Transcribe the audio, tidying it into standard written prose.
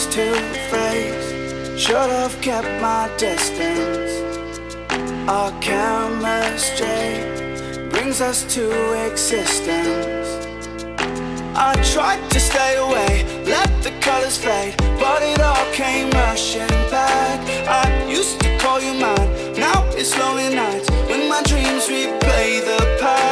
face to face. Should have kept my distance. Our chemistry brings us to existence. I tried to stay away, let the colors fade, but it all came rushing back. I used to call you mine, now it's lonely nights when my dreams replay the past.